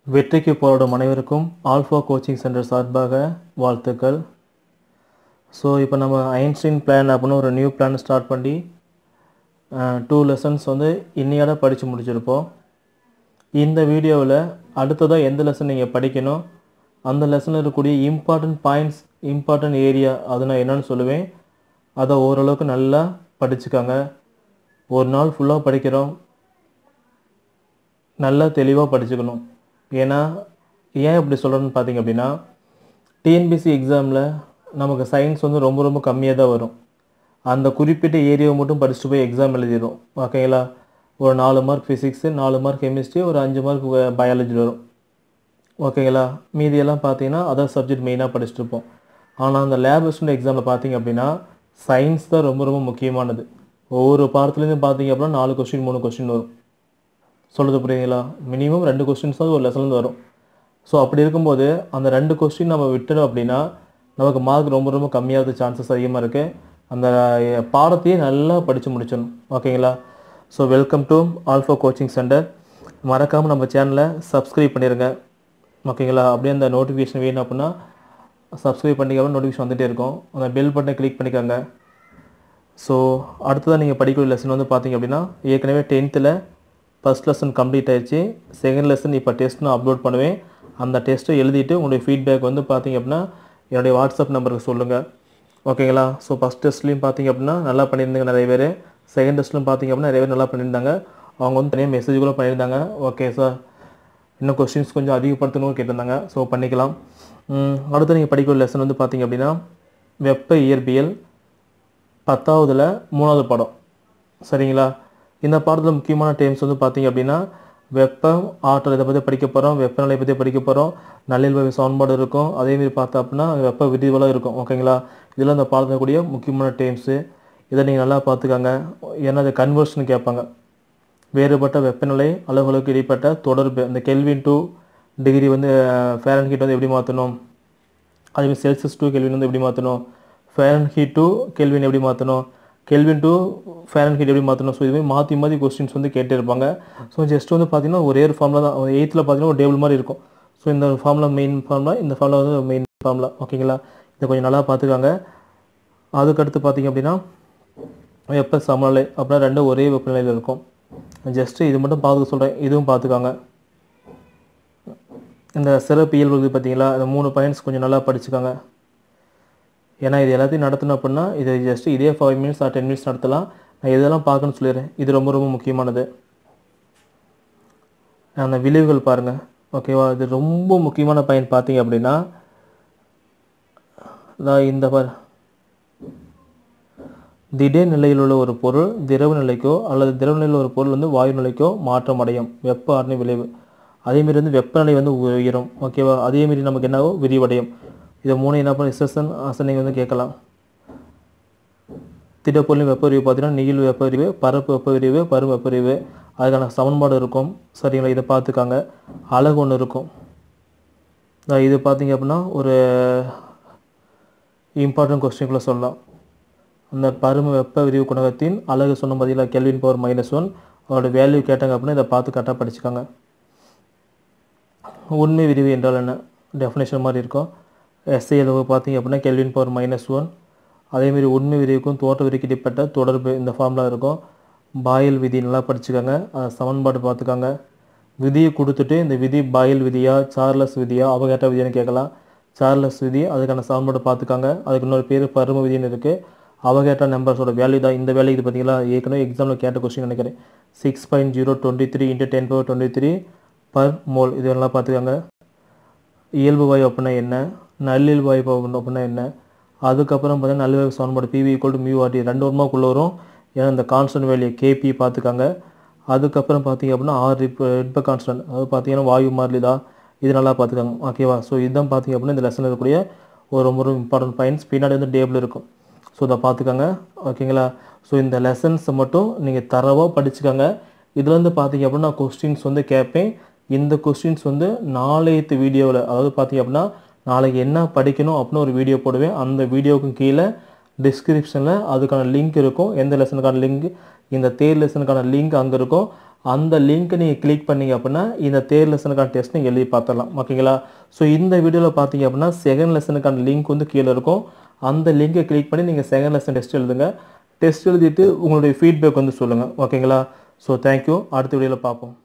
வெற்றிக்கு போராடும் அனைவருக்கும் ஆல்ஃபா கோச்சிங் சென்டர் சார்பாக வாழ்த்துக்கள். ஸோ இப்போ நம்ம ஐன்ஸ்டீன் பிளான் அப்படின்னு ஒரு நியூ பிளான் ஸ்டார்ட் பண்ணி 2 லெசன்ஸ் வந்து இன்னையோட படித்து முடிச்சிருப்போம். இந்த வீடியோவில் அடுத்ததாக எந்த லெசன் நீங்கள் படிக்கணும், அந்த லெசனில் இருக்கக்கூடிய இம்பார்ட்டன்ட் பாயிண்ட்ஸ், இம்பார்ட்டன்ட் ஏரியா அது நான் என்னென்னு சொல்லுவேன். அதை ஓரளவுக்கு நல்லா படிச்சுக்காங்க. ஒரு நாள் ஃபுல்லாக படிக்கிறோம், நல்லா தெளிவாக படிச்சுக்கணும். ஏன்னா ஏன் இப்படி சொல்கிறேன்னு பார்த்தீங்க அப்படின்னா, டிஎன்பிசி எக்ஸாமில் நமக்கு சயின்ஸ் வந்து ரொம்ப ரொம்ப கம்மியாக தான் வரும். அந்த குறிப்பிட்ட ஏரியாவை மட்டும் படிச்சுட்டு போய் எக்ஸாம் எழுதிடும். ஓகேங்களா? ஒரு 4 மார்க் ஃபிசிக்ஸு, 4 மார்க் கெமிஸ்ட்ரி, ஒரு 5 மார்க் பயாலஜி வரும். ஓகேங்களா? மீதியெல்லாம் பார்த்தீங்கன்னா அதர் சப்ஜெக்ட் மெயினாக படிச்சுட்டு இருப்போம். ஆனால் அந்த லேப் அசிஸ்டன்ட் எக்ஸாமில் பார்த்தீங்க அப்படின்னா சயின்ஸ் தான் ரொம்ப ரொம்ப முக்கியமானது. ஒவ்வொரு பாடத்துலேருந்து பார்த்தீங்க அப்படின்னா 4 கொஸ்டின் 3 கொஸ்டின் வரும். சொல்கிறது புரியுதுங்களா? மினிமம் 2 கொஸ்டின்ஸ் தான் ஒரு லெசன்லேருந்து வரும். ஸோ அப்படி இருக்கும்போது அந்த 2 கொஸ்டின் நம்ம விட்டுடும் அப்படின்னா நமக்கு மார்க் ரொம்ப ரொம்ப கம்மியாகிறது சான்சஸ் அதிகமாக இருக்குது. அந்த பாடத்தையே நல்லா படித்து முடிச்சிடணும். ஓகேங்களா? So welcome to alpha coaching centre. மறக்காமல் நம்ம சேனலை சப்ஸ்கிரைப் பண்ணிடுங்க. ஓகேங்களா? அப்படியே அந்த நோட்டிஃபிகேஷன் வேணும் அப்படின்னா சப்ஸ்கிரைப் பண்ணிக்காம நோட்டிஃபிகேஷன் வந்துகிட்டே இருக்கும். அந்த பெல் பட்டனை கிளிக் பண்ணிக்கோங்க. ஸோ அடுத்ததாக நீங்கள் படிக்கக்கூடிய லெசன் வந்து பார்த்தீங்க அப்படின்னா ஏற்கனவே 10th ஃபஸ்ட் லெசன் கம்ப்ளீட் ஆயிடுச்சு. செகண்ட் லெசன் இப்போ டெஸ்ட் நான் அப்லோட் பண்ணுவேன். அந்த டெஸ்ட்டை எழுதிட்டு உங்களுடைய ஃபீட்பேக் வந்து பார்த்தீங்க அப்படின்னா என்னுடைய வாட்ஸ்அப் நம்பருக்கு சொல்லுங்கள். ஓகேங்களா? ஸோ ஃபஸ்ட் டெஸ்ட்லேயும் பார்த்தீங்க அப்படின்னா நல்லா பண்ணியிருந்தாங்க நிறைய பேர். செகண்ட் டெஸ்ட்லையும் பார்த்தீங்க அப்படின்னா நிறைய பேர் நல்லா பண்ணியிருந்தாங்க. அவங்க வந்து தனியாக மெசேஜ் கூட பண்ணியிருந்தாங்க. ஓகே சார், இன்னும் கொஸ்டின்ஸ் கொஞ்சம் அதிகப்படுத்தணும்னு கேட்டிருந்தாங்க. ஸோ பண்ணிக்கலாம். அடுத்து நீங்கள் படிக்கிற லெசன் வந்து பார்த்தீங்க அப்படின்னா வெப்ப இயற்பியல் 10ஆவதுல 3வது பாடம். சரிங்களா? இந்த பாடத்தில் முக்கியமான டேர்ம்ஸ் வந்து பார்த்தீங்க அப்படின்னா வெப்பம், ஆற்றல், இதை பற்றி படிக்க போகிறோம். வெப்பநிலை பற்றி படிக்க போகிறோம். நல்லியல்பு சமன்பாடு இருக்கும். அதேமாரி பார்த்தா அப்படின்னா வெப்ப விதிவெல்லாம் இருக்கும். ஓகேங்களா? இதெல்லாம் இந்த பாடத்தில் கூடிய முக்கியமான டேர்ம்ஸு. இதை நீங்கள் நல்லா பார்த்துக்காங்க. ஏன்னா அது கன்வர்ஷன் கேட்பாங்க. வேறுபட்ட வெப்பநிலை அளவுகளுக்கு இடைப்பட்ட தொடர்பு, இந்த கெல்வின் டு டிகிரி வந்து ஃபேரன்ஹீட் வந்து எப்படி மாற்றணும், அதேமாதிரி செல்சியஸ் டு கெல்வின் வந்து எப்படி மாற்றணும், ஃபேரன்ஹீட் டு கெல்வின் எப்படி மாற்றணும், கெல்வின் டு ஃபேரன்ஹீட் எப்படி மாற்றணும். ஸோ இதுமாதிரி மாற்றி மாற்றி கொஸ்டின்ஸ் வந்து கேட்டே இருப்பாங்க. ஸோ ஜஸ்ட் வந்து பார்த்தீங்கன்னா ஒரே ஒரு ஃபார்முலா தான். 8th பார்த்தீங்கன்னா ஒரு டேபிள் மாதிரி இருக்கும். ஸோ இந்த ஃபார்முலா மெயின் ஃபார்முலா, இந்த ஃபார்முலா வந்து மெயின் ஃபார்முலா. ஓகேங்களா? இதை கொஞ்சம் நல்லா பார்த்துக்காங்க. அதுக்கடுத்து பார்த்தீங்க அப்படின்னா வெப்ப சமநிலை அப்படின்னா 2 ஒரே வெப்பநிலையில் இருக்கும். ஜஸ்ட்டு இது மட்டும் பார்த்துக்க சொல்கிறேன், இதுவும் பார்த்துக்காங்க. இந்த சிறப்பு இயல்பு பார்த்தீங்களா, இந்த 3 பாயிண்ட்ஸ் கொஞ்சம் நல்லா படிச்சுக்காங்க. ஏன்னா இது எல்லாத்தையும் நடத்தணும் அப்படின்னா இது ஜஸ்ட்டு இதே 5 minutes ஆர் 10 minutes நடத்தலாம். நான் இதெல்லாம் பார்க்கணும்னு சொல்லிடுறேன். இது ரொம்ப ரொம்ப முக்கியமானது. அந்த விளைவுகள் பாருங்கள். ஓகேவா? இது ரொம்ப முக்கியமான பாயிண்ட் பார்த்தீங்க அப்படின்னா இந்த திடீர் நிலையில் உள்ள ஒரு பொருள் திரவ நிலைக்கோ அல்லது திரவ நிலையில் ஒரு பொருள் வந்து வாயு நிலைக்கோ மாற்றம் அடையும். வெப்ப ஆற்றல் விளைவு. அதேமாரி வந்து வெப்பநிலை வந்து உயரும். ஓகேவா? அதேமாரி நமக்கு என்னவோ விரிவடையும். இதை 3 என்ன பண்ண ரிசர்சன் ஆசனைங்க வந்து கேட்கலாம். திடப்பொருளின் வெப்ப விரிவு பார்த்தீங்கன்னா நீள் வெப்ப விரிவு, பரப்பு வெப்ப விரிவு, பரு வெப்ப விரிவு, அதுக்கான சமன்பாடு இருக்கும். சரிங்களா? இதை பார்த்துக்காங்க. அலகு ஒன்று இருக்கும். இது பார்த்தீங்க அப்படின்னா ஒரு இம்பார்ட்டன்ட் கொஸ்டின்குள்ளே சொல்லலாம். அந்த பரும வெப்ப விரிவு குணகத்தின் அலகு சொன்ன பார்த்தீங்களா, கெல்வின் பவர் -1, அதோட வேல்யூ கேட்டாங்க அப்படின்னா இதை பார்த்து கரெக்டாக படிச்சுக்காங்க. உண்மை விரிவு என்றால் என்ன, டெஃபினேஷன் மாதிரி இருக்கும். எஸ்ஐ அளவு பார்த்தீங்க அப்படின்னா கெல்வின் பவர் -1. அதேமாரி உண்மை விரிவுக்கும் தோற்ற விரிவுக்கு இடைப்பட்ட தொடர்பு இந்த ஃபார்முலா இருக்கும். பாயில் விதி நல்லா படிச்சுக்காங்க. சமன்பாடு பார்த்துக்காங்க. விதியை கொடுத்துட்டு இந்த விதி பாயில் விதியா சார்லஸ் விதியா அவகேட்டா விதியான்னு கேட்கலாம். சார்லஸ் விதி அதுக்கான சமன்பாடு பார்த்துக்காங்க. அதுக்கு இன்னொரு பேர் பரும விதின்னு இருக்குது. அவகேட்டா நம்பர்ஸோட வேல்யூ தான் இந்த வேல்யூ. இது பார்த்தீங்களா, ஏற்கனவே எக்ஸாமில் கேட்ட கொஸ்டின் நினைக்கிறேன். 6.023 × 10⁻23 per mole. இதெல்லாம் பார்த்துக்காங்க. இயல்பு வாயு அப்படின்னா என்ன, நல்லியல்பு வாயு அப்படின்னா என்ன, அதுக்கப்புறம் பார்த்தீங்கன்னா நல்லியல்பு சமன்பாடு PV = μRT 2 வருமாக்குள்ளே வரும். ஏன்னா இந்த கான்ஸ்டன்ட் வேல்யூ KP பார்த்துக்காங்க. அதுக்கப்புறம் பார்த்தீங்க அப்படின்னா ரிப்ப கான்ஸ்டன்ட், அதாவது பார்த்தீங்கன்னா வாயு மாறிலி தான். இது நல்லா பார்த்துக்காங்க. ஓகேவா? ஸோ இதுதான் பார்த்தீங்க அப்படின்னா இந்த லெசனில் இருக்கக்கூடிய ஒரு ரொம்ப இம்பார்ட்டன்ட் பாயிண்ட்ஸ். பின்னாடி வந்து டேபிள் இருக்கும். ஸோ இதை பார்த்துக்காங்க. ஓகேங்களா? ஸோ இந்த லெசன்ஸை மட்டும் நீங்கள் தரவாக படிச்சுக்காங்க. இதுலேருந்து பார்த்தீங்க அப்படின்னா கொஸ்டின்ஸ் வந்து கேட்பேன். இந்த கொஸ்டின்ஸ் வந்து நாளையத்து வீடியோவில், அதாவது பார்த்தீங்க அப்படின்னா நாளைக்கு என்ன படிக்கணும் அப்படின்னு ஒரு வீடியோ போடுவேன். அந்த வீடியோவுக்கு கீழே டிஸ்கிரிப்ஷனில் அதுக்கான லிங்க் இருக்கும். எந்த லெசனுக்கான லிங்க், இந்த தேர்ட் லெசனுக்கான லிங்க் அங்கே இருக்கும். அந்த லிங்க்கை நீங்கள் கிளிக் பண்ணீங்க அப்படின்னா இந்த தேர்ட் லெசனுக்கான டெஸ்ட் நீங்கள் எழுதி பார்த்துடலாம். ஓகேங்களா? ஸோ இந்த வீடியோவில் பார்த்தீங்க அப்படின்னா செகண்ட் லெசனுக்கான லிங்க் வந்து கீழே இருக்கும். அந்த லிங்கை கிளிக் பண்ணி நீங்கள் செகண்ட் லெசன் டெஸ்ட் எழுதுங்க. டெஸ்ட் எழுதிட்டு உங்களுடைய ஃபீட்பேக் வந்து சொல்லுங்கள். ஓகேங்களா? So thank you. அடுத்த வீடியோவில் பார்ப்போம்.